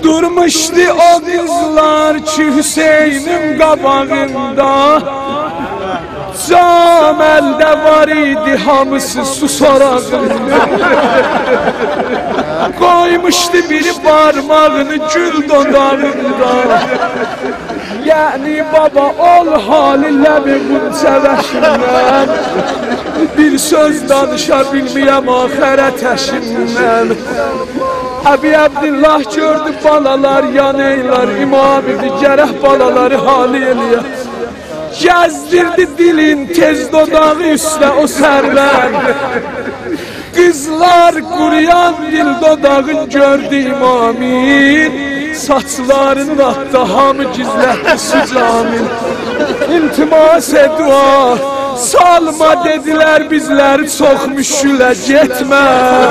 Durmuşdu o kızlar ki Hüseyin'in qabağında. Cam əldə var idi hamısı susarağında. Koymuşdu biri parmağını gül dodağında. Yani baba ol halinlə bir qunca vəşindən. Bir söz danışa bilməyəm axərət əşindən. Əbi Əbdillah gördü balalar yaneylar, imam idi gərək balaları hali eləyə. Gəzdirdi dilin tez dodağı üstə o sərvər. Qızlar quruyan dil dodağın gördü imamin. Saçlarının atdı hamı gizlətdi sücamin. İltimas-e dua salma dediler bizleri çok müşküle gitme.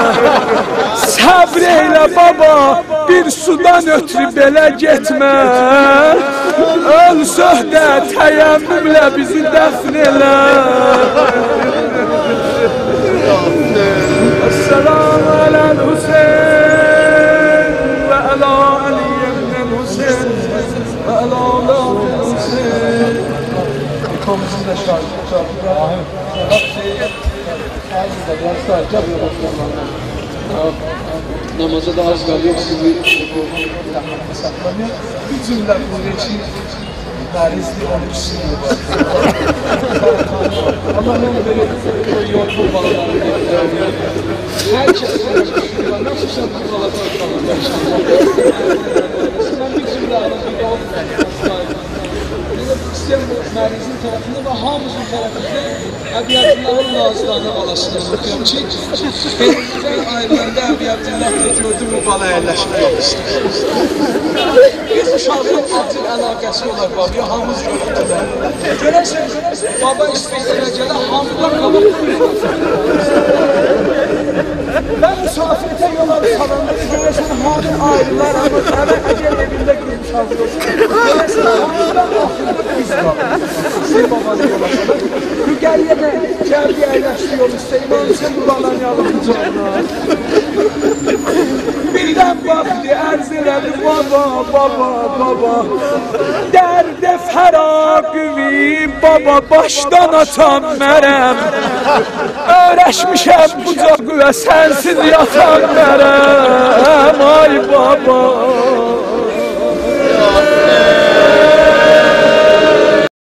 Səbr eylə baba bir sudan ötürü belə getmə. Ölsöh də təyəmmümlə bizi dəfn elə. Esselamu aləl Hüseyin və əla Aliyyəmin Hüseyin və əla Aliyyəmin Hüseyin. İkamızın da şahidi Rahim. Namaza da az kalıyor sizi. Bütün de bu için derizli 13 sınırı var. Ama ne böyle yol kurbalarını getiriyor. Herkes nasıl sen kurbalarını sen bir cümle İsteyen bu mərkəzin tərəfində və hamısının tərəfində Əbi Əbdullahın nazlarına balasını bakıyorum ki, ben ayrılanda Əbi Əbdullah da gördüm bu bala yerləşib yapışdı. Biz uşaqın acil əlaqəsi olar babaya, hamız görüntülər. Görəsən, baba istəyirə gələ, hamıdan qabaq ben misafirte yola salonda görəsən, hamı ayrılar, ama əgər evində qırmış hazır. Görəsən, hamıdan axırda biz qalır. Hüseyin babanı yola salır. Rüqəliyə də gəldi əyləşdi yol üstə, İmam Hüseyin buradan yalımcı oldu. Birdən baxdı, ərz elədi, baba. Dərdə fəraqıvi, baba, başdan atan mərəm. Öyrəşmişəm buca qüvə, sənsiz yatan mərəm. Ay baba.